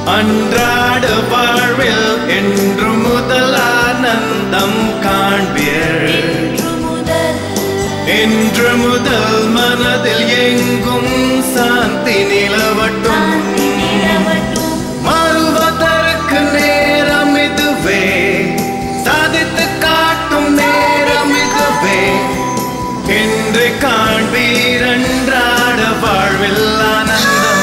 அன்றாட வாழ்வில் என்று முதல் ஆனந்தம் காண்பீர். இன்று முதல் மனதில் எங்கும் சாந்தி நிலவட்டும். மாறுவதற்கு நேரம் இதுவே, சாதித்து காட்டும் நேரம் இதுவே. இன்று காண்பீர் அன்றாட வாழ்வில் ஆனந்தம்.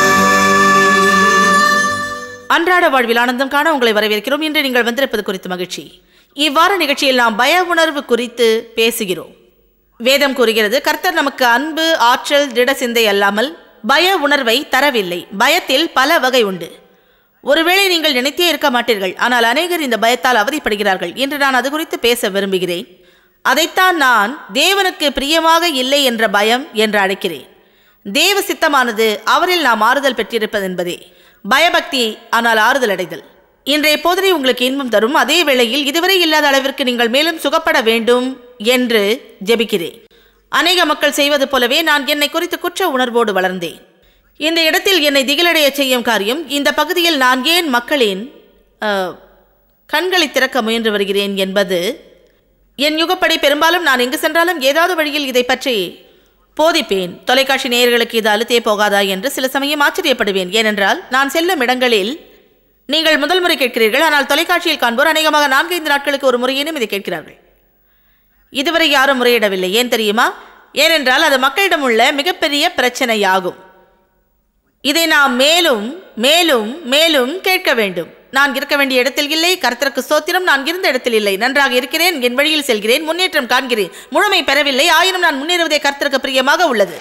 அன்றாட வாழ்வில் ஆனந்தம் காண உங்களை வரவேற்கிறோம். இன்று நீங்கள் வந்திருப்பது குறித்து மகிழ்ச்சி. இவ்வார நிகழ்ச்சியில் நாம் பய உணர்வு குறித்து பேசுகிறோம். வேதம் கூறுகிறது, கர்த்தர் நமக்கு அன்பு, ஆற்றல், திட சிந்தை அல்லாமல் பய உணர்வை தரவில்லை. பயத்தில் பல வகை உண்டு. ஒருவேளை நீங்கள் நினைத்தே இருக்க மாட்டீர்கள், ஆனால் அநேகர் இந்த பயத்தால் அவதிப்படுகிறார்கள். இன்று நான் அது குறித்து பேச விரும்புகிறேன். அதைத்தான் நான் தேவனுக்கு பிரியமாக இல்லை என்ற பயம் என்று அழைக்கிறேன். தேவ சித்தமானது அவரில் நாம் ஆறுதல் பெற்றிருப்பது என்பதே பயபக்தி, ஆனால் ஆறுதல் அடைதல். இன்றைய போதனை உங்களுக்கு இன்பம் தரும். அதே வேளையில் இதுவரை இல்லாத அளவிற்கு நீங்கள் மேலும் சுகப்பட வேண்டும் என்று ஜெபிக்கிறேன். அநேக மக்கள் செய்வது போலவே நான் என்னை குறித்து குற்ற உணர்வோடு வளர்ந்தேன். இந்த இடத்தில் என்னை திகிலடைய செய்யும் காரியம், இந்த பகுதியில் நான் ஏன் மக்களின் கண்களை திறக்க முயன்று வருகிறேன் என்பது. என் யுகப்படி பெரும்பாலும் நான் எங்கு சென்றாலும் ஏதாவது வழியில் இதை பற்றி போதிப்பேன். தொலைக்காட்சி நேயர்களுக்கு இது அழுத்தே போகாதா என்று சில சமயம் ஆச்சரியப்படுவேன். ஏனென்றால் நான் செல்லும் இடங்களில் நீங்கள் முதல் முறை கேட்கிறீர்கள், ஆனால் தொலைக்காட்சியில் காண்போர் அநேகமாக 4-5 நாட்களுக்கு ஒரு முறையேனும் இதை கேட்கிறார்கள். இதுவரை யாரும் முறையிடவில்லை. ஏன் தெரியுமா? ஏனென்றால் அது மக்களிடம் உள்ள மிகப்பெரிய பிரச்சனையாகும். இதை நாம் மேலும் மேலும் மேலும் கேட்க வேண்டும். நான் இருக்க வேண்டிய இடத்தில் இல்லை, கர்த்தருக்கு ஸ்தோத்திரம், நான் இருந்த இடத்தில் இல்லை. நன்றாக இருக்கிறேன், என் வழியில் செல்கிறேன், முன்னேற்றம் காண்கிறேன், முழுமை பெறவில்லை, ஆயினும் நான் முன்னேறுவதே கர்த்தருக்கு பிரியமாக உள்ளது.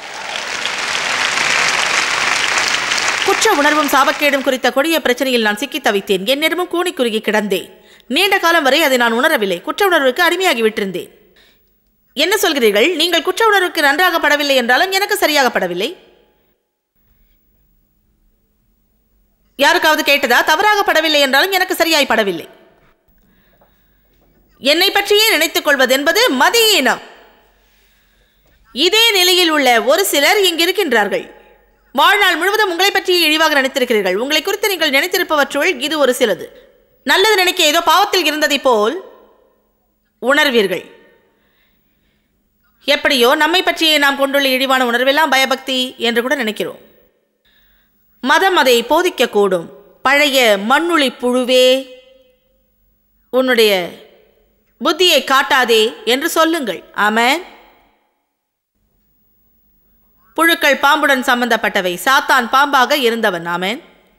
குற்ற உணர்வும் சாபக்கேடும் குறித்த கொடிய பிரச்சனையில் நான் சிக்கி தவித்தேன். என் நேரமும் கூனி குறுகி கிடந்தேன். நீண்ட காலம் வரை அதை நான் உணரவில்லை. குற்ற உணர்வுக்கு அடிமையாகி விட்டிருந்தேன். என்ன சொல்கிறீர்கள்? நீங்கள் குற்ற உணர்வுக்கு நன்றாக படவில்லை என்றாலும் எனக்கு சரியாக படவில்லை. யாருக்காவது கேட்டதா? தவறாக படவில்லை என்றாலும் எனக்கு சரியாய் படவில்லை. என்னை பற்றியே நினைத்துக் கொள்வது என்பது மதியீனம். இதே நிலையில் உள்ள ஒரு சிலர் இங்கு இருக்கின்றார்கள். வாழ்நாள் முழுவதும் உங்களை பற்றியே இழிவாக நினைத்திருக்கிறீர்கள். உங்களை குறித்து நீங்கள் நினைத்திருப்பவற்றுள் இது ஒரு சிலது. நல்லது நினைக்க ஏதோ பாவத்தில் இருந்ததை போல் உணர்வீர்கள். எப்படியோ நம்மை பற்றியே நாம் கொண்டுள்ள இழிவான உணர்வெல்லாம் பயபக்தி என்று கூட நினைக்கிறோம். மதம் அதை போதிக்கக்கூடும். பழைய மண்ணுளி புழுவே, உன்னுடைய புத்தியை காட்டாதே என்று சொல்லுங்கள். ஆமென். புழுக்கள் பாம்புடன் சம்பந்தப்பட்டவை. சாத்தான் பாம்பாக இருந்தவன். ஆமென்.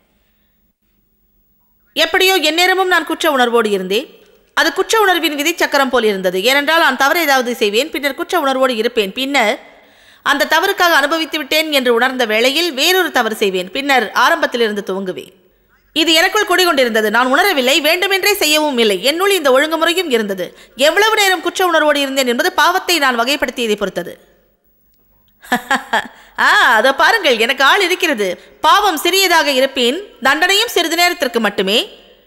எப்படியோ எந்நேரமும் நான் குற்ற உணர்வோடு இருந்தேன். அது குற்ற உணர்வின் விதி சக்கரம் போல் இருந்தது. ஏனென்றால் நான் தவறு ஏதாவது செய்வேன், பின்னர் குற்ற உணர்வோடு இருப்பேன். பின்னர் அந்த தவறுக்காக அனுபவித்து விட்டேன் என்று உணர்ந்த வேளையில் வேறொரு தவறு செய்வேன். பின்னர் ஆரம்பத்திலிருந்து துவங்குவேன். இது எனக்குள் குடிகொண்டிருந்தது. நான் உணரவில்லை, வேண்டுமென்றே செய்யவும் இல்லை. என்னுள் இந்த ஒழுங்குமுறையும் இருந்தது. எவ்வளவு நேரம் குற்ற உணர்வோடு இருந்தேன் என்பது பாவத்தை நான் வகைப்படுத்தியதை பொறுத்தது. அதை பாருங்கள், எனக்கு ஆள் இருக்கிறது. பாவம் சிறியதாக இருப்பேன், தண்டனையும் சிறிது நேரத்திற்கு மட்டுமே.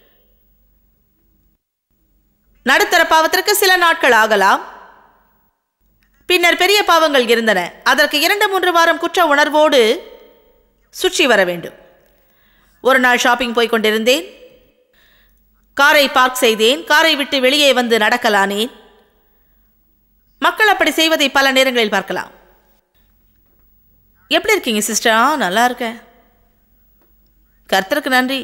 நடுத்தர பாவத்திற்கு சில நாட்கள் ஆகலாம். பின்னர் பெரிய பாவங்கள் இருந்தன. அதற்கு 2-3 வாரம் குற்ற உணர்வோடு சுற்றி வர வேண்டும். ஒரு நாள் ஷாப்பிங் போய் கொண்டிருந்தேன். காரை பார்க் செய்தேன். காரை விட்டு வெளியே வந்து நடக்கலானேன். மக்கள் அப்படி செய்வதை பல நேரங்களில் பார்க்கலாம். எப்படி இருக்கீங்க சிஸ்டர்? நல்லா இருக்கேன், கர்த்தருக்கு நன்றி.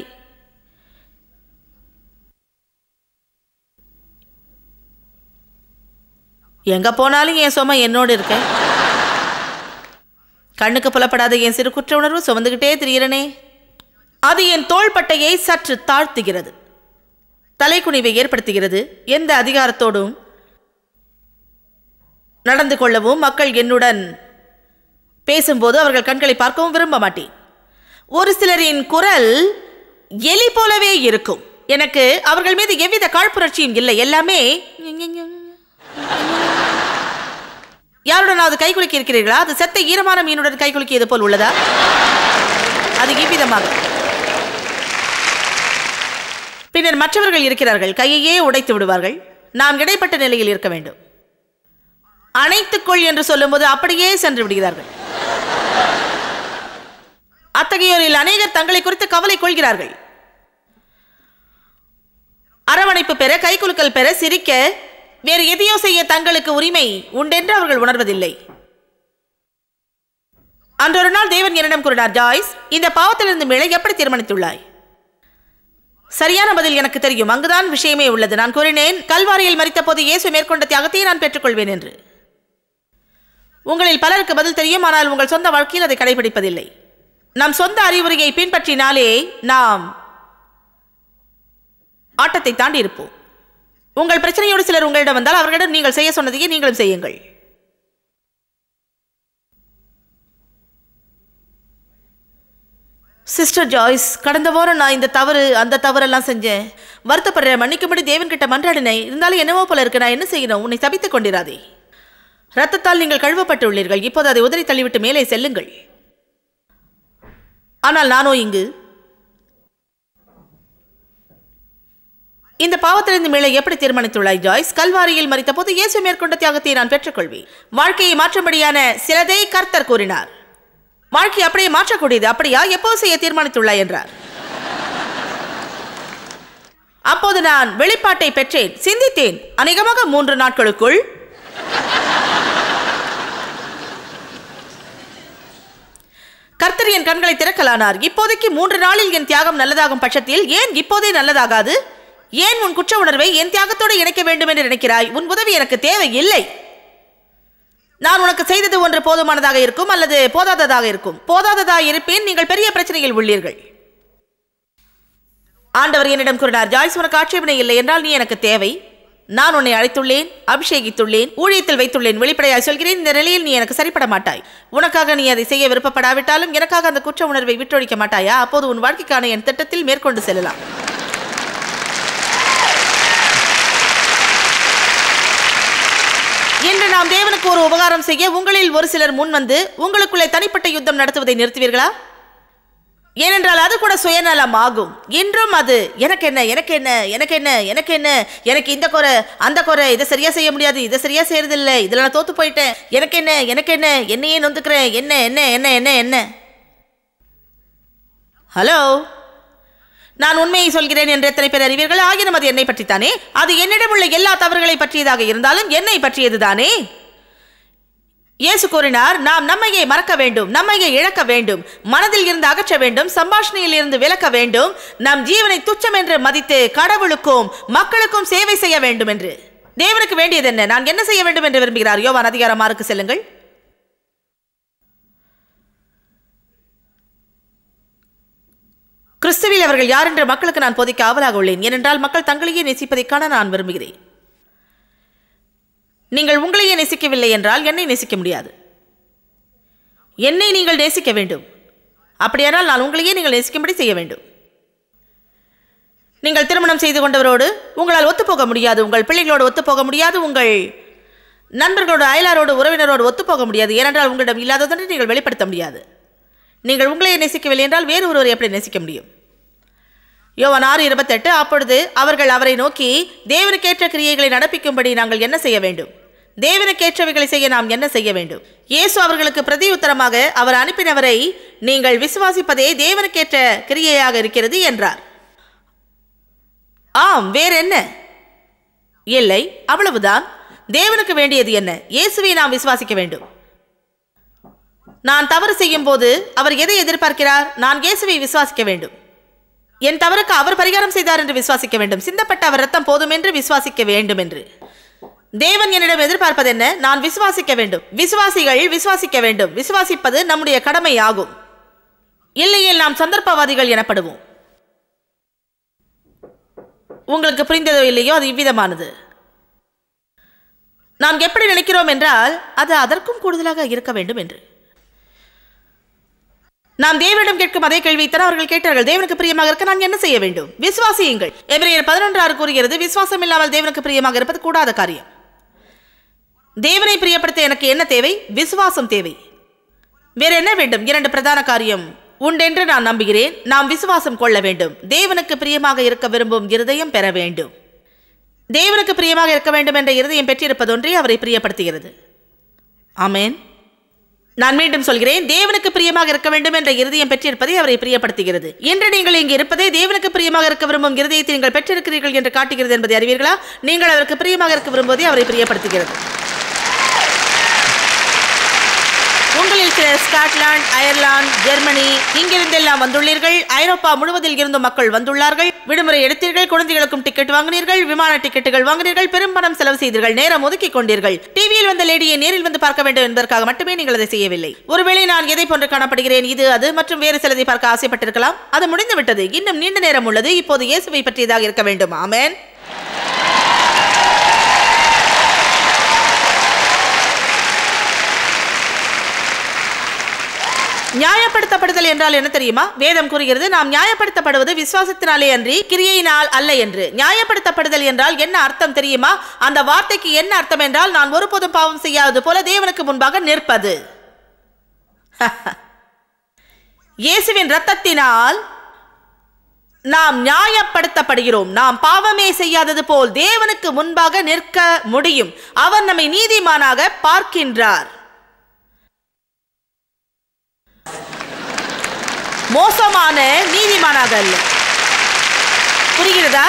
எங்க போனாலும் என் சுமை என்னோடு இருக்க. கண்ணுக்கு புலப்படாத என் சிறு குற்ற உணர்வு சுமந்துகிட்டே திரியிறனே. அது என் தோள்பட்டையை சற்று தாழ்த்துகிறது, தலைக்குனிவை ஏற்படுத்துகிறது. எந்த அதிகாரத்தோடும் நடந்து கொள்ளவும், மக்கள் என்னுடன் பேசும்போது அவர்கள் கண்களை பார்க்கவும் விரும்ப மாட்டேன். ஒரு சிலரின் குரல் எலி போலவே இருக்கும். எனக்கு அவர்கள் மீது எவ்வித காழ்ப்புணர்ச்சியும் இல்லை. எல்லாமே யாருடனாவது கை குலுக்கி இருக்கிறீர்களா? அது செத்த ஈரமான மீனுடன் கை குலுக்கியது போல் உள்ளதா? அது இவ்விதமாக. பின்னர் மற்றவர்கள் இருக்கிறார்கள், கையையே உடைத்து விடுவார்கள். நாம் இடைப்பட்ட நிலையில் இருக்க வேண்டும். அணைத்துக்கொள் என்று சொல்லும்போது அப்படியே சென்று விடுகிறார்கள். அத்தகையோரில் அநேகர் தங்களை குறித்து கவலை கொள்கிறார்கள். அரவணைப்பு பெற, கைகுலுக்கல் பெற, சிரிக்க, வேறு எதையோ செய்ய தங்களுக்கு உரிமை உண்டென்று அவர்கள் உணர்வதில்லை. அன்றொரு நாள் தேவன் என்னிடம் கூறினார், ஜாய்ஸ், இந்த பாவத்திலிருந்து மீள எப்படி தீர்மானித்துள்ளாய்? சரியான பதில் எனக்கு தெரியும். அங்குதான் விஷயமே உள்ளது. நான் கூறினேன், கல்வாரியில் மரித்த போது இயேசு மேற்கொண்ட தியாகத்தை நான் பெற்றுக்கொள்வேன் என்று. உங்களில் பலருக்கு பதில் தெரியும், ஆனால் உங்கள் சொந்த வாழ்க்கையில் அதை கடைபிடிப்பதில்லை. நம் சொந்த அறிவுரையை பின்பற்றினாலே நாம் ஆட்டத்தை தாண்டி இருப்போம். உங்கள் பிரச்சனையோடு சிலர் உங்களிடம் வந்தால் அவர்களிடம் நீங்கள் செய்ய சொன்னதையே நீங்களும் செய்யுங்கள். சிஸ்டர் ஜாய்ஸ், கடந்த வாரம் நான் இந்த தவறு அந்த தவறெல்லாம் செஞ்சேன், வருத்தப்படுறேன், மன்னிக்கும்படி தேவன் கிட்ட மன்றாடினேன். இருந்தாலும் என்னவோ போல இருக்கு, நான் என்ன செய்யணும்? உன்னை தபித்துக் கொண்டிராதே. ரத்தத்தால் நீங்கள் கழுவப்பட்டு உள்ளீர்கள். இப்போது அதை உதறி தள்ளிவிட்டு மேலே செல்லுங்கள். ஆனால் நானோ இங்கு இந்த பாவத்திலிருந்து மேலே எப்படி தீர்மானித்துள்ளாய் ஜாய்ஸ்? கல்வாரியில் மரித்த போது இயேசு மேற்கொண்ட தியாகத்தை நான் பெற்றுக்கொள்வேன். வாழ்க்கையை மாற்றும்படியான சிலதை கர்த்தர் கூறினார். வாழ்க்கை அப்படியே மாற்றக்கூடியது. அப்படியா? எப்போது செய்ய தீர்மானித்துள்ளாய் என்றார். அப்போது நான் வெளிப்பாட்டை பெற்றேன், சிந்தித்தேன். அநேகமாக 3 நாட்களுக்குள் கர்த்தர் என் கண்களை திறக்கலானார். இப்போதைக்கு 3 நாளில் என் தியாகம் நல்லதாகும் பட்சத்தில் ஏன் இப்போதே நல்லதாகாது? ஏன் உன் குற்ற உணர்வை என் தியாகத்தோடு இணைக்க வேண்டும் என்று நினைக்கிறாய்? உன் உதவி எனக்கு தேவை இல்லை. நான் உனக்கு செய்தது ஒன்று போதுமானதாக இருக்கும் அல்லது போதாததாக இருக்கும். போதாததாக இருப்பேன், நீங்கள் பெரிய பிரச்சனையில் உள்ளீர்கள். ஆண்டவர் என்னிடம் கூறினார், ஜாய்ஸ், உனக்கு ஆட்சேபனை இல்லை என்றால் நீ எனக்கு தேவை. நான் உன்னை அழைத்துள்ளேன், அபிஷேகித்துள்ளேன், ஊழியத்தில் வைத்துள்ளேன். வெளிப்படையாக சொல்கிறேன், இந்த நிலையில் நீ எனக்கு சரிப்பட மாட்டாய். உனக்காக நீ அதை செய்ய விருப்பப்படாவிட்டாலும் எனக்காக அந்த குற்ற உணர்வை விட்டொழிக்க மாட்டாயா? அப்போது உன் வாழ்க்கைக்கான என் திட்டத்தில் மேற்கொண்டு செல்லலாம். இன்று நாம் தேவனுக்கு ஒரு உபகாரம் செய்ய உங்களில் ஒரு சிலர் முன் வந்து உங்களுக்குள்ளே தனிப்பட்ட யுத்தம் நடத்துவதை நிறுத்துவீர்களா? ஏனென்றால் அது கூட சுயநலம் ஆகும். இன்றும் அது எனக்கு என்ன, எனக்கு என்ன, எனக்கு என்ன, எனக்கு என்ன, எனக்கு இந்த குறை அந்த குறை, இதை சரியா செய்ய முடியாது, இதை சரியா செய்யறதில்லை, இதில் நான் தோத்து போயிட்டேன், எனக்கு என்ன, எனக்கு என்ன, என்னையே நொந்துக்கிறேன், என்ன என்ன என்ன என்ன என்ன. ஹலோ, நான் உண்மையை சொல்கிறேன் என்று எத்தனை பேர் அறிவீர்கள்? ஆகினும் அது என்னை பற்றித்தானே. அது என்னிடம் உள்ள எல்லா தவறுகளை பற்றியதாக இருந்தாலும் என்னை பற்றியது தானே. இயேசு கூறினார், நாம் நம்மையை மறக்க வேண்டும், நம்மையை இழக்க வேண்டும், மனதில் இருந்து அகற்ற வேண்டும், சம்பாஷணையில் இருந்து விலக்க வேண்டும், நம் ஜீவனை துச்சம் என்று மதித்து கடவுளுக்கும் மக்களுக்கும் சேவை செய்ய வேண்டும் என்று. தேவனுக்கு வேண்டியது என்ன? நான் என்ன செய்ய வேண்டும் என்று விரும்புகிறார்? யோவான் அதிகாரம் 6க்கு செல்லுங்கள். கிறிஸ்துவில் அவர்கள் யார் என்று மக்களுக்கு நான் போதிக்க ஆவலாக உள்ளேன். ஏனென்றால் மக்கள் தங்களையே நேசிப்பதைக் காண நான் விரும்புகிறேன். நீங்கள் உங்களையே நேசிக்கவில்லை என்றால் என்னை நேசிக்க முடியாது. என்னை நீங்கள் நேசிக்க வேண்டும். அப்படியானால் நான் உங்களையே நீங்கள் நேசிக்கும்படி செய்ய வேண்டும். நீங்கள் திருமணம் செய்து கொண்டவரோடு உங்களால் ஒத்துப்போக முடியாது, உங்கள் பிள்ளைகளோடு ஒத்துப்போக முடியாது, உங்கள் நண்பர்களோடு, அயலாரோடு, உறவினரோடு ஒத்துப்போக முடியாது. ஏனென்றால் உங்களிடம் இல்லாததென்று நீங்கள் வெளிப்படுத்த முடியாது. நீங்கள் உங்களையே நேசிக்கவில்லை என்றால் வேறு ஒருவரை எப்படி நேசிக்க முடியும்? யோவான் 6:28. அப்பொழுது அவர்கள் அவரை நோக்கி, தேவனுக்கேற்ற கிரியைகளை நடப்பிக்கும்படி நாங்கள் என்ன செய்ய வேண்டும்? தேவனுக்கேற்றவைகளை செய்ய நாம் என்ன செய்ய வேண்டும்? இயேசு அவர்களுக்கு பிரதியுத்தரமாக, அவர் அனுப்பினவரை நீங்கள் விசுவாசிப்பதே தேவனுக்கேற்ற கிரியையாக இருக்கிறது என்றார். ஆம், வேற என்ன? இல்லை, அவ்வளவுதான். தேவனுக்கு வேண்டியது என்ன? இயேசுவை நாம் விசுவாசிக்க வேண்டும். நான் தவறு செய்யும் போது அவர் எதை எதிர்பார்க்கிறார்? நான் இயேசுவை விசுவாசிக்க வேண்டும். என் தவறுக்கு அவர் பரிகாரம் செய்தார் என்று விசுவாசிக்க வேண்டும். சிந்தப்பட்ட அவர் ரத்தம் போதும் என்று விசுவாசிக்க வேண்டும் என்று. தேவன் என்னிடம் எதிர்பார்ப்பது என்ன? நான் விசுவாசிக்க வேண்டும். விசுவாசிகள் விசுவாசிக்க வேண்டும். விசுவாசிப்பது நம்முடைய கடமை ஆகும். இல்லையேல் நாம் சந்தர்ப்பவாதிகள் எனப்படுவோம். உங்களுக்கு புரிந்ததோ இல்லையோ, அது இவ்விதமானது. நாம் எப்படி நினைக்கிறோம் என்றால் அது அதற்கும் கூடுதலாக இருக்க வேண்டும் என்று. நாம் தேவனிடம் கேட்கும் அதே கேள்வித்தான் அவர்கள் கேட்டார்கள். தேவனுக்கு பிரியமாக இருக்க நான் என்ன செய்ய வேண்டும்? விசுவாசியுங்கள். எபிரேயர் 11:6 கூறுகிறது, விசுவாசம் இல்லாமல் தேவனுக்கு பிரியமாக இருப்பது கூடாத காரியம். தேவனை பிரியப்படுத்த எனக்கு என்ன தேவை? விசுவாசம் தேவை. வேற என்ன வேண்டும்? 2 பிரதான காரியம் உண்டென்று நான் நம்புகிறேன். நாம் விசுவாசம் கொள்ள வேண்டும். தேவனுக்கு பிரியமாக இருக்க விரும்பும் இருதயம் பெற வேண்டும். தேவனுக்கு பிரியமாக இருக்க வேண்டும் என்ற இருதயம் பெற்றிருப்பதொன்றே அவரை பிரியப்படுத்துகிறது. ஆமென். நான் மீண்டும் சொல்கிறேன், தேவனுக்கு பிரியமாக இருக்க வேண்டும் என்ற இருதயம் பெற்றிருப்பதை அவரை பிரியப்படுத்துகிறது. இன்று நீங்கள் இங்கு இருப்பதை தேவனுக்கு பிரியமாக இருக்க விரும்பும் இருதயத்தை நீங்கள் பெற்றிருக்கிறீர்கள் என்று காட்டுகிறது என்பதை அறிவீர்களா? நீங்கள் அவருக்கு பிரியமாக இருக்க விரும்புவதை அவரை பிரியப்படுத்துகிறது. உங்களில் சிலர் ஸ்காட்லாந்து, அயர்லாந்து, ஜெர்மனி இங்கிருந்தெல்லாம் வந்துள்ளீர்கள். ஐரோப்பா முழுவதில் இருந்து மக்கள் வந்துள்ளார்கள். விடுமுறை எடுத்தீர்கள், குழந்தைகளுக்கும் டிக்கெட் வாங்கினீர்கள், விமான டிக்கெட்டுகள் வாங்கினீர்கள், பெரும் பணம் செலவு செய்தீர்கள், நேரம் ஒதுக்கிக் கொண்டீர்கள். டிவியில் வந்த லேடியை நேரில் வந்து பார்க்க வேண்டும் என்பதற்காக மட்டுமே நீங்கள் அதை செய்யவில்லை. ஒருவேளை நான் எதை போன்று காணப்படுகிறேன், இது அது மற்றும் வேறு சிலதை பார்க்க ஆசைப்பட்டிருக்கலாம். அது முடிந்துவிட்டது. இன்னும் நீண்ட நேரம் உள்ளது. இப்போது இயேசுவை பற்றியதாக இருக்க வேண்டும். ஆமென். நியாயப்படுத்தப்படுதல் என்றால் என்ன தெரியுமா? வேதம் கூறுகிறது, நாம் நியாயப்படுத்தப்படுவது விசுவாசத்தினாலே அன்றி கிரியையினால் அல்ல என்று. நியாயப்படுத்தப்படுதல் என்றால் என்ன அர்த்தம் தெரியுமா? அந்த வார்த்தைக்கு என்ன அர்த்தம் என்றால், நான் ஒருபோதும் பாவம் செய்யாதது போல தேவனுக்கு முன்பாக நிற்பது. இயேசுவின் இரத்தத்தினால் நாம் நியாயப்படுத்தப்படுகிறோம். நாம் பாவமே செய்யாதது போல் தேவனுக்கு முன்பாக நிற்க முடியும். அவர் நம்மை நீதிமானாக பார்க்கின்றார், மோசமான நீதிமானாக அல்ல. புரிகிறதா?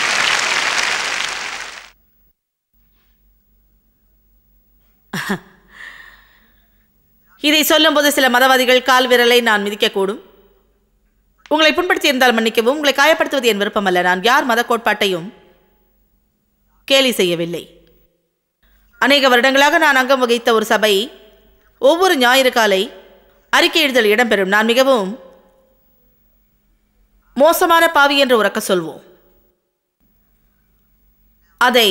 இதை சொல்லும் போது சில மதவாதிகள் கால் விரலை நான் மிதிக்கக்கூடும். உங்களை புண்படுத்தி இருந்தால் மன்னிக்கவும். உங்களை காயப்படுத்துவது என் விருப்பம் அல்ல. நான் யார் மத கோட்பாட்டையும் கேலி செய்யவில்லை. அநேக வருடங்களாக நான் அங்கம் வகித்த ஒரு சபை ஒவ்வொரு ஞாயிறு காலை அறிக்கை எழுதல் இடம்பெறும். நான் மிகவும் மோசமான பாவி என்று உரக்க சொல்வோம். அதை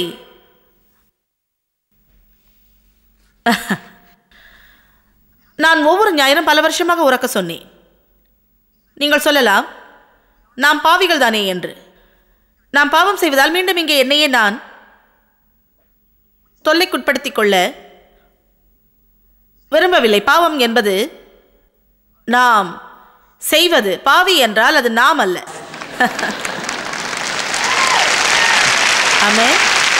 நான் ஒவ்வொரு ஞாயிறும் பல வருஷமாக உரக்க சொன்னேன். நீங்கள் சொல்லலாம், நாம் பாவிகள் தானே என்று. நாம் பாவம் செய்வதால் மீண்டும் இங்கே என்னையே நான் தொல்லைக்குட்படுத்திக் கொள்ள விரும்பவில்லை. பாவம் என்பது நாம் செய்வது. பாவி என்றால் அது நாம் அல்ல. ஆமென்.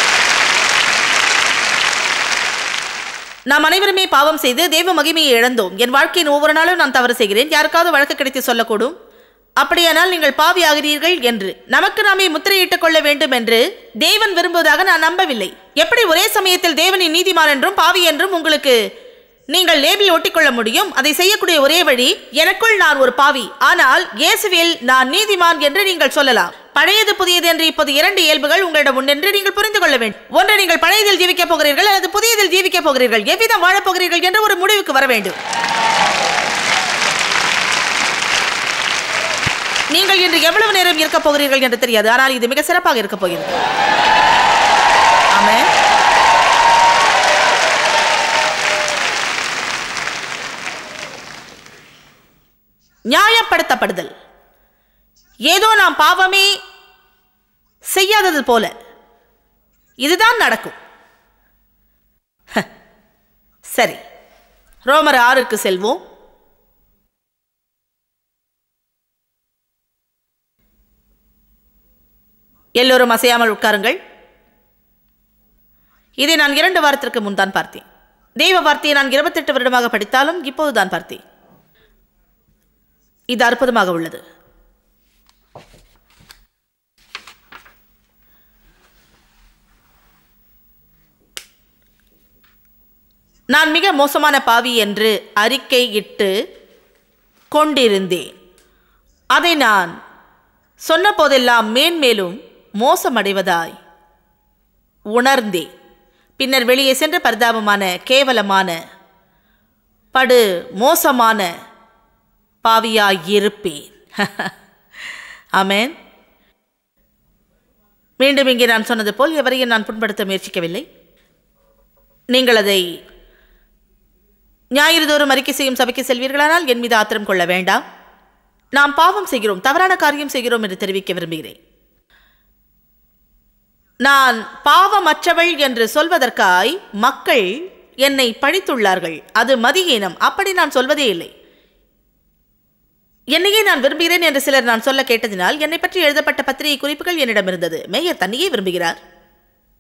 நாம் அனைவருமே பாவம் செய்து தேவ மகிமையை இழந்தோம். என் வாழ்க்கையின் ஒவ்வொரு நாளும் நான் தவறு செய்கிறேன். யாருக்காவது வழக்கு கிடைத்து சொல்லக்கூடும், அப்படியானால் நீங்கள் பாவி ஆகிறீர்கள் என்று. நமக்கு நாமே முத்திரையிட்டுக் கொள்ள வேண்டும் என்று தேவன் விரும்புவதாக நான் நம்பவில்லை. எப்படி ஒரே சமயத்தில் தேவனின் நீதிமான் என்றும் பாவி என்றும் உங்களுக்கு நீங்கள் லேபிள் ஒட்டிக்கொள்ள முடியும்? அதை செய்யக்கூடிய ஒரே வழி, எனக்குள் நான் ஒரு பாவி, ஆனால் இயேசுவில் நான் நீதிமான் என்று நீங்கள் சொல்லலாம். பழையது புதியது என்று இப்போது இரண்டு இயல்புகள் உங்களிடம் உண்டு என்று நீங்கள் புரிந்து கொள்ள வேண்டும். ஒன்று, நீங்கள் பழையதில் ஜீவிக்கப் போகிறீர்கள் அல்லது புதியதில் ஜீவிக்கப் போகிறீர்கள். எவ்விதம் வாழப் போகிறீர்கள் என்று ஒரு முடிவுக்கு வர வேண்டும். நீங்கள் இன்று எவ்வளவு நேரம் இருக்கப் போகிறீர்கள் என்று தெரியாது, ஆனால் இது மிக சிறப்பாக இருக்கப் போகிறது. ஆமென். நியாயப்படுத்தப்படுதல் ஏதோ நாம் பாவமே செய்யாதது போல இதுதான் நடக்கும். சரி, ரோமர் 6க்கு செல்வோம். எல்லோரும் அசையாமல் உட்காருங்கள். இதை நான் 2 வாரத்திற்கு முன்தான் பார்த்தேன். தெய்வ வார்த்தையை நான் 28 வருடமாக படித்தாலும் இப்போதுதான் பார்த்தேன். இது அற்புதமாக உள்ளது. நான் மிக மோசமான பாவி என்று அறிக்கை இட்டு கொண்டிருந்தேன். அதை நான் சொன்ன போதெல்லாம் மேன்மேலும் மோசமடைவதாய் உணர்ந்தேன். பின்னர் வெளியே சென்ற பரிதாபமான, கேவலமான, படு மோசமான பாவியாயிருப்பேன். ஆமென். மீண்டும் இங்கே நான் சொன்னது போல் எவரையும் நான் புண்படுத்த முயற்சிக்கவில்லை. நீங்கள் அதை ஞாயிறுதோறும் அறிக்கை செய்யும் சபைக்கு செல்வீர்களானால் என் மீது ஆத்திரம் கொள்ள வேண்டாம். நாம் பாவம் செய்கிறோம், தவறான காரியம் செய்கிறோம் என்று தெரிவிக்க விரும்புகிறேன். நான் பாவமற்றவள் என்று சொல்வதற்காய் மக்கள் என்னை பழித்துள்ளார்கள். அது மதியீனம். அப்படி நான் சொல்வதே இல்லை. என்னையே நான் விரும்புகிறேன் என்று சிலர் நான் சொல்ல கேட்டதினால் என்னை பற்றி எழுதப்பட்ட பத்திரிகை குறிப்புகள் என்னிடம் இருந்தது. மேயர் தன்னையே விரும்புகிறார்.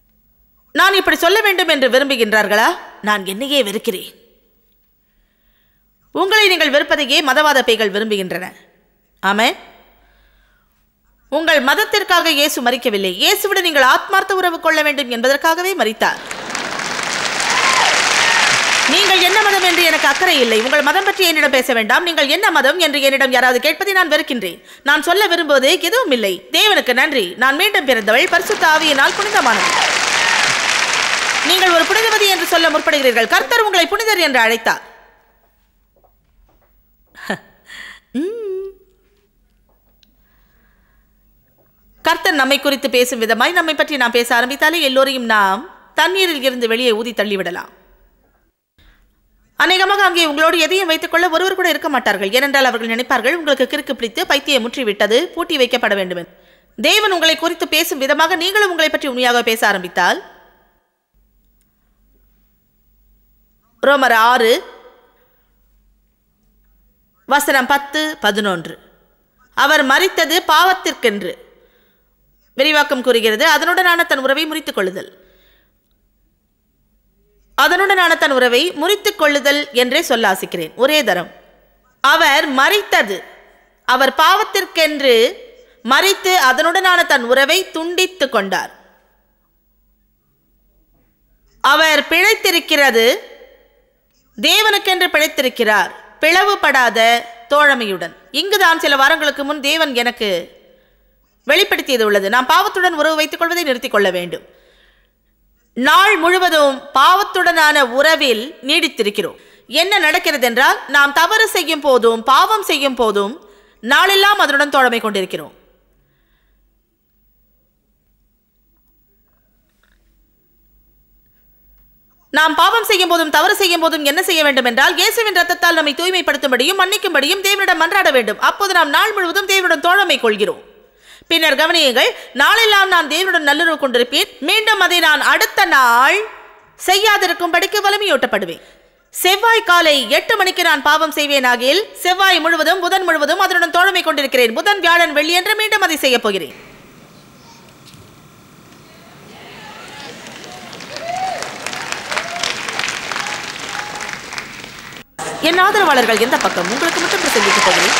நான் இப்படி சொல்ல வேண்டும் என்று விரும்புகின்றார்களா? நான் என்னையே வெறுக்கிறேன். உங்களை நீங்கள் வெறுப்பதையே மதவாத பேய்கள் விரும்புகின்றன. ஆமென். உங்கள் மதத்திற்காக இயேசு மரிக்கவில்லை. இயேசுவுடன் நீங்கள் ஆத்மார்த்த உறவு கொள்ள வேண்டும் என்பதற்காகவே மரித்தார். நீங்கள் என்ன மதம் என்று எனக்கு அக்கறை இல்லை. உங்கள் மதம் பற்றி என்னிடம் பேச வேண்டாம். நீங்கள் என்ன மதம் என்று என்னிடம் யாராவது கேட்பதை நான் வெறுக்கின்றேன். நான் சொல்ல விரும்புவது எதுவும் இல்லை. தேவனுக்கு நன்றி, நான் மீண்டும் பிறந்தவள், பரிசுத்த ஆவியினால் புனிதமானவள். நீங்கள் ஒரு புனிதவதி என்று சொல்ல முற்படுகிறீர்கள். கர்த்தர் உங்களை புனிதர் என்று அழைத்தார். கர்த்தர் நம்மை குறித்து பேசும் விதமாய் நம்மை பற்றி நாம் பேச ஆரம்பித்தாலே எல்லோரையும் நாம் தண்ணீரில் இருந்து வெளியே ஊதி தள்ளிவிடலாம். அநேகமாக அங்கே உங்களோடு எதையும் வைத்துக் கொள்ள ஒருவர் கூட இருக்க மாட்டார்கள். ஏனென்றால் அவர்கள் நினைப்பார்கள் உங்களுக்கு கிறுக்கு பிடித்து பைத்தியம் முற்றிவிட்டது, பூட்டி வைக்கப்பட வேண்டும். தேவன் உங்களை குறித்து பேசும் விதமாக நீங்களும் உங்களை பற்றி உண்மையாக பேச ஆரம்பித்தால், ரோமர் 6 வசனம் 10-11, அவர் மரித்தது பாவத்திற்கென்று விரிவாக்கம் கூறுகிறது. அதனுடனான தன் உறவை முறித்துக் கொள்ளுதல், அதனுடனான தன் உறவை முறித்துக் கொள்ளுதல் என்றே சொல்ல ஆசிக்கிறேன். ஒரே தரம். அவர் மரித்தது, அவர் பாவத்திற்கென்று மரித்து அதனுடனான தன் உறவை துண்டித்து கொண்டார். அவர் பிழைத்திருக்கிறது, தேவனுக்கென்று பிழைத்திருக்கிறார், பிளவுபடாத தோழமையுடன். இங்குதான் சில வாரங்களுக்கு முன் தேவன் எனக்கு வெளிப்படுத்தியது உள்ளது. நாம் பாவத்துடன் உறவு வைத்துக் கொள்வதை நிறுத்திக் கொள்ள வேண்டும். நாள் முழுவதும் பாவத்துடனான உறவில் நீடித்திருக்கிறோம். என்ன நடக்கிறது என்றால், நாம் தவறு செய்யும் போதும் பாவம் செய்யும் போதும் நாளெல்லாம் அதனுடன் தோழமை கொண்டிருக்கிறோம். நாம் பாவம் செய்யும் போதும் தவறு செய்யும் போதும் என்ன செய்ய வேண்டும் என்றால், இயேசுவின் ரத்தத்தால் நம்மை தூய்மைப்படுத்தும்படியும் மன்னிக்கும்படியும் தேவனிடம் மன்றாட வேண்டும். அப்போது நாம் நாள் முழுவதும் தேவனுடன் தோழமை கொள்கிறோம். பின்னர் கவனியுங்கள், நாளெல்லாம் நான் தேவனுடன் நல்லுறவு கொண்டிருப்பேன், மீண்டும் அதை நான் அடுத்த நாள் செய்யாதிருக்கும்படிக்கு வலிமையூட்டப்படுவேன். செவ்வாய் காலை 8 மணிக்கு நான் பாவம் செய்வேன் ஆகியில் செவ்வாய் முழுவதும் புதன் முழுவதும் அதனுடன் தோழமை கொண்டிருக்கிறேன். புதன் வியாழன் வெள்ளி என்று மீண்டும் அதை செய்ய போகிறேன். என் ஆதரவாளர்கள் எந்த பக்கம்? உங்களுக்கு மட்டும் பிரசங்கிக்க போகிறேன்.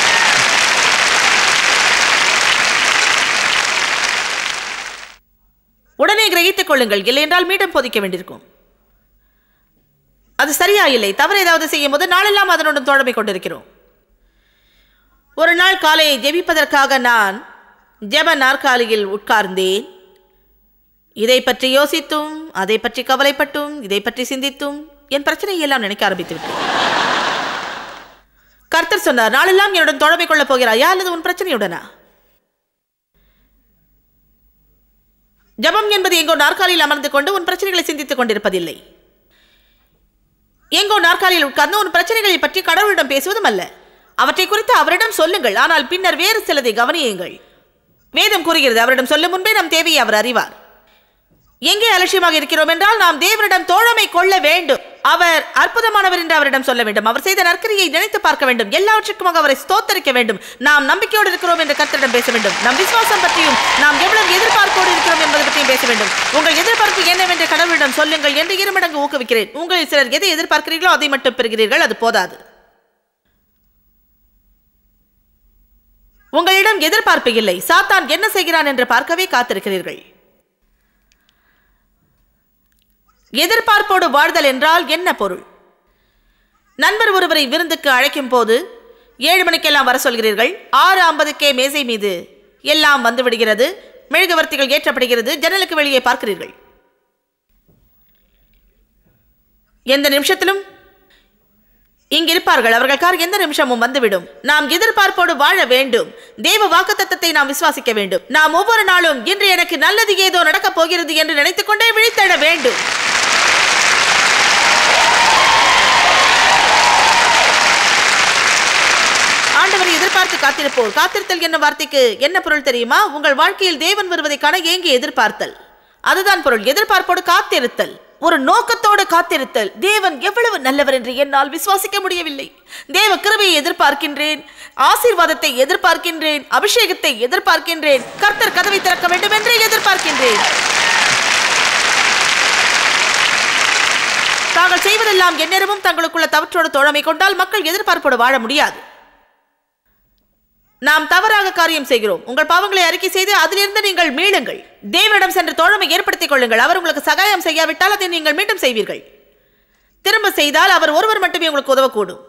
உடனே கிரகித்துக் கொள்ளுங்கள், இல்லை என்றால் மீண்டும் போதிக்க வேண்டியிருக்கும். அது சரியா இல்லை. தவறு ஏதாவது செய்யும் போது நாளெல்லாம் அதனுடன் தோழமை கொண்டிருக்கிறோம். ஒரு நாள் காலையை ஜெபிப்பதற்காக நான் ஜெப நாற்காலியில் உட்கார்ந்தேன். இதை பற்றி யோசித்தும் அதை பற்றி கவலைப்பட்டும் இதை பற்றி சிந்தித்தும் என் பிரச்சனையை எல்லாம் நினைக்க ஆரம்பித்து விட்டேன். கர்த்தர் சொன்னார், நாளெல்லாம் என்னுடன் தோழமை கொள்ளப் போகிறாயா அல்லது உன் பிரச்சனையுடனா? ஜபம் என்பது எங்கோ நாற்காலியில் அமர்ந்து கொண்டு உன் பிரச்சனைகளை சிந்தித்துக் கொண்டிருப்பதில்லை. எங்கோ நாற்காலியில் உட்கார்ந்து உன் பிரச்சனைகளை பற்றி கடவுளிடம் பேசுவதும் அல்ல. அவற்றை குறித்து அவரிடம் சொல்லுங்கள், ஆனால் பின்னர் வேறு சிலதை கவனியுங்கள். வேதம் கூறுகிறது, அவரிடம் சொல்லும் முன்பே நம் தேவையை அவர் அறிவார். எங்கே அலட்சியமாக இருக்கிறோம் என்றால், நாம் தேவனிடம் தோழமை கொள்ள வேண்டும். அவர் அற்புதமானவர் என்று அவரிடம் சொல்ல வேண்டும். அவர் செய்த நற்கிரியை நினைத்து பார்க்க வேண்டும். எல்லாவற்றுக்கும் அவரை ஸ்தோத்தரிக்க வேண்டும். நாம் நம்பிக்கையோடு இருக்கிறோம் என்று கர்த்தரிடம் பேச வேண்டும். நம் விசுவாசம் பற்றியும் நாம் எவ்வளவு எதிர்பார்ப்போடு இருக்கிறோம் என்பதை பற்றியும் பேச வேண்டும். உங்கள் எதிர்பார்ப்பு என்னவென்று கடவுளிடம் சொல்லுங்கள் என்று 2 மடங்கு ஊக்குவிக்கிறேன். உங்களில் சிலர் எதை எதிர்பார்க்கிறீர்களோ அதை மட்டும் பெறுகிறீர்கள், அது போதாது. உங்களிடம் எதிர்பார்ப்பு இல்லை. சாத்தான் என்ன செய்கிறான் என்று பார்க்கவே காத்திருக்கிறீர்கள். எதிர்பார்ப்போடு வாழ்தல் என்றால் என்ன பொருள்? நண்பர் ஒருவரை விருந்துக்கு அழைக்கும் போது 7 மணிக்கெல்லாம் வர சொல்கிறீர்கள். 6:50 மேசை மீது எல்லாம் வந்து விடுகிறது. மெழுகுவர்த்திகள் ஏற்றப்படுகிறது. ஜன்னலுக்கு வெளியே பார்க்கிறீர்கள். எந்த நிமிஷத்திலும் இங்கிருப்பார்கள். அவர்கள் கார் எந்த நிமிஷமும் வந்துவிடும். நாம் எதிர்பார்ப்போடு வாழ வேண்டும். தேவ வாக்குத்தத்தத்தை நாம் விசுவாசிக்க வேண்டும். நாம் ஒவ்வொரு நாளும் இன்று எனக்கு நல்லது ஏதோ நடக்கப் போகிறது என்று நினைத்துக் கொண்டே விழித்தெழ வேண்டும். ஆண்டவரை எதிர்பார்த்து காத்திருப்போர். காத்திருத்தல் என்ன வார்த்தைக்கு என்ன பொருள் தெரியுமா? உங்கள் வாழ்க்கையில் தேவன் வருவதை காண ஏங்கி எதிர்பார்த்தல். அதுதான் பொருள். எதிர்பார்ப்போடு காத்திருத்தல், ஒரு நோக்கத்தோடு காத்திருத்தல். தேவன் எவ்வளவு நல்லவர் என்று என்னால் விசுவாசிக்க முடியவில்லை. தேவ கிருபையை எதிர்பார்க்கின்றேன், ஆசீர்வாதத்தை எதிர்பார்க்கின்றேன், அபிஷேகத்தை எதிர்பார்க்கின்றேன், கர்த்தர் கதவை திறக்க வேண்டும் என்று எதிர்பார்க்கின்றேன். தாங்கள் செய்வதெல்லாம் எந்நேரமும் தங்களுக்குள்ள தவற்றோடு தோழமை கொண்டால் மக்கள் எதிர்பார்ப்போடு வாழ முடியாது. நாம் தவறாக காரியம் செய்கிறோம். உங்கள் பாவங்களை அறிக்கை செய்து அதிலிருந்து நீங்கள் மீளுங்கள். தேவனிடம் சென்று தோழமை ஏற்படுத்திக் கொள்ளுங்கள். அவர் உங்களுக்கு சகாயம் செய்யாவிட்டால் அதை நீங்கள் மீண்டும் செய்வீர்கள். திரும்ப செய்தால் அவர் ஒருவர் மட்டுமே உங்களுக்கு உதவக்கூடும்.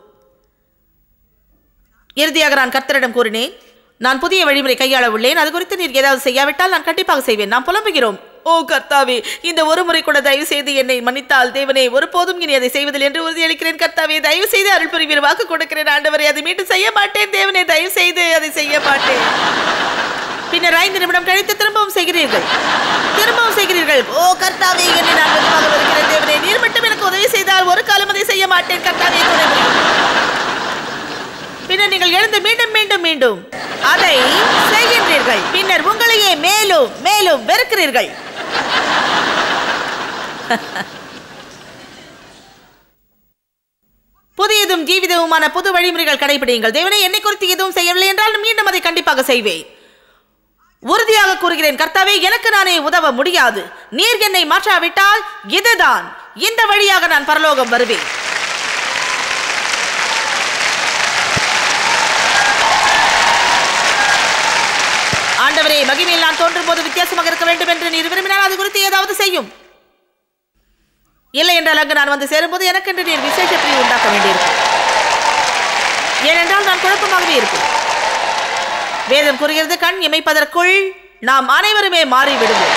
இறுதியாக நான் கர்த்தரிடம் கூறினேன், நான் புதிய வழிமுறை கையாள உள்ளேன். அது குறித்து நீர் ஏதாவது செய்யாவிட்டால் நான் கண்டிப்பாக செய்வேன். நாம் புலம்புகிறோம், ஓ கர்த்தாவே, இந்த ஒரு முறை கூட தயவு செய்து என்னை மன்னித்தால் தேவனே, ஒருபோதும் இனி அதை செய்வதில் என்று உறுதியளிக்கிறேன். கர்த்தாவே, தயவு செய்து அருள் புரிவீர். வாக்கு கொடுக்கிறேன் ஆண்டவரே, அதை மீண்டும் செய்ய மாட்டேன். தேவனே, தயவு செய்து அதை செய்ய மாட்டேன். பின்னர் 5 நிமிடம் கழித்து திரும்பவும் செய்கிறீர்கள். ஓ கர்த்தாவே, என்னை நான் வெகுவாக வருகிறேன். தேவனே, நீர் மட்டும் எனக்கு உதவி செய்தால் ஒரு காலம் அதை செய்ய மாட்டேன். கர்த்தாவே, துணை புரியும். பின்னர் நீங்கள் எழுந்து மீண்டும் மீண்டும் மீண்டும் அதை செய்கின்றீர்கள். பின்னர் உங்களையே மேலும் மேலும் வெறுக்கிறீர்கள். புதியதும் ஜீவிதவுமான புது வழிமுறைகள் கடைபிடியுங்கள். தேவனே, என்னை குறித்து எதுவும் செய்யவில்லை என்றால் மீண்டும் அதை கண்டிப்பாக செய்வேன். உறுதியாக கூறுகிறேன் கர்த்தாவே, எனக்கு நானே உதவ முடியாது. நீர் என்னை மாற்றாவிட்டால் இதுதான், இந்த வழியாக நான் பரலோகம் வருவேன். ஆண்டவரே, மகிமையில் நான் தோன்றும் போது வித்தியாசமாக இருக்க வேண்டும் என்று நீர் விரும்பினால் அது குறித்து ஏதாவது செய்யும். இல்லை என்றால் அங்கு நான் வந்து சேரும்போது எனக்கென்று நீர் விசேஷ பிரிவு உண்டாக்க வேண்டியிருக்கும். ஏனென்றால் நான் குழப்பமாகவே இருப்பேன். வேதம் கூறுகிறது, கண் இமைப்பதற்குள் நாம் அனைவருமே மாறிவிடுவோம்.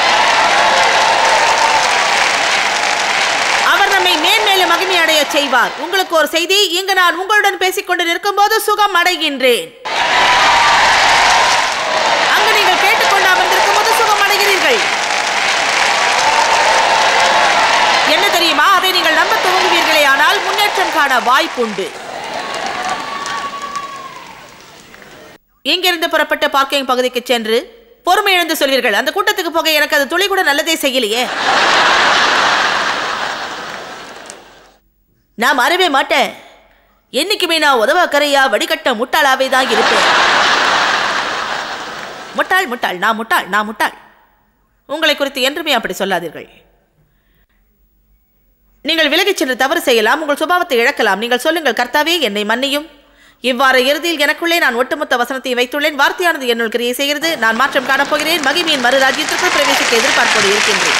அவர் நம்மை மேன்மேலும் மகிமை அடைய செய்வார். உங்களுக்கு ஒரு செய்தி, இங்கு நான் உங்களுடன் பேசிக்கொண்டு நிற்கும் போது சுகம் அடைகின்றேன். அங்கு நீங்கள் கேட்டுக்கொண்டு அமர்ந்திருக்கும் போது சுகம் அடைகிறீர்கள். என்ன தெரியுமா, அதை நீங்கள் நம்ப துவங்குவீர்களே ஆனால் முன்னேற்றம் காண வாய்ப்புண்டு. இங்கிருந்து புறப்பட்ட பார்க்கிங் பகுதிக்கு சென்று பொறுமை இழந்து சொல்வீர்கள், அந்த கூட்டத்துக்கு போக எனக்கு அது துளி கூட நல்லதே செய்யலையே, நான் மாறவே மாட்டேன், என்னைக்குமே நான் உதவக்கரையா வடிகட்ட முட்டாளாவே தான் இருப்பேன். முட்டாள் முட்டாள், நான் முட்டாள், நான் முட்டாள். உங்களை குறித்து என்றுமே அப்படி சொல்லாதீர்கள். நீங்கள் விலகிச் சென்று தவறு செய்யலாம், உங்கள் சுபாவத்தை இழக்கலாம். நீங்கள் சொல்லுங்கள், கர்த்தாவே, என்னை மன்னியும். இவ்வாறு இறுதியில் எனக்குள்ளே நான் ஒட்டுமொத்த வசனத்தை வைத்துள்ளேன். வார்த்தையானது என்னுள் கிரியை செய்கிறது. நான் மாற்றம் காணப்போகிறேன். மகிமையின் மறு ராஜ்யத்திற்குள் பிரவேசிக்க எதிர்பார்ப்போடு இருக்கின்றேன்.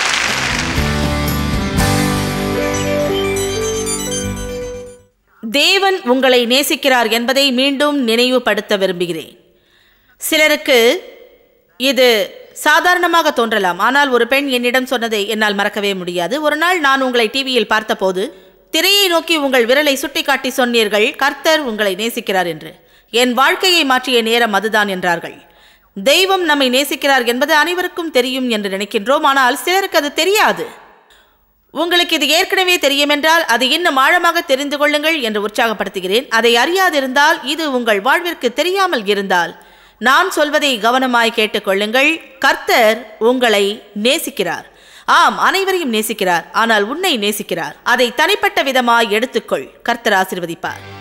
தேவன் உங்களை நேசிக்கிறார் என்பதை மீண்டும் நினைவுபடுத்த விரும்புகிறேன். சிலருக்கு இது சாதாரணமாக தோன்றலாம், ஆனால் ஒரு பெண் என்னிடம் சொன்னதை என்னால் மறக்கவே முடியாது. ஒரு நாள் நான் உங்களை டிவியில் பார்த்தபோது திரையை நோக்கி உங்கள் விரலை சுட்டிக்காட்டி சொன்னீர்கள், கர்த்தர் உங்களை நேசிக்கிறார் என்று. என் வாழ்க்கையை மாற்றிய நேரம் அதுதான் என்றார்கள். தெய்வம் நம்மை நேசிக்கிறார் என்பது அனைவருக்கும் தெரியும் என்று நினைக்கின்றோம், ஆனால் சிலருக்கு அது தெரியாது. உங்களுக்கு இது ஏற்கனவே தெரியும் என்றால் அது இன்னும் ஆழமாக தெரிந்து கொள்ளுங்கள் என்று உற்சாகப்படுத்துகிறேன். அதை அறியாதிருந்தால், இது உங்கள் வாழ்விற்கு தெரியாமல் இருந்தால், நான் சொல்வதை கவனமாய் கேட்டுக்கொள்ளுங்கள். கர்த்தர் உங்களை நேசிக்கிறார். ஆம், அனைவரையும் நேசிக்கிறார். ஆனால் உன்னை நேசிக்கிறார். அதை தனிப்பட்ட விதமாய் எடுத்துக்கொள். கர்த்தர் ஆசீர்வதிப்பார்.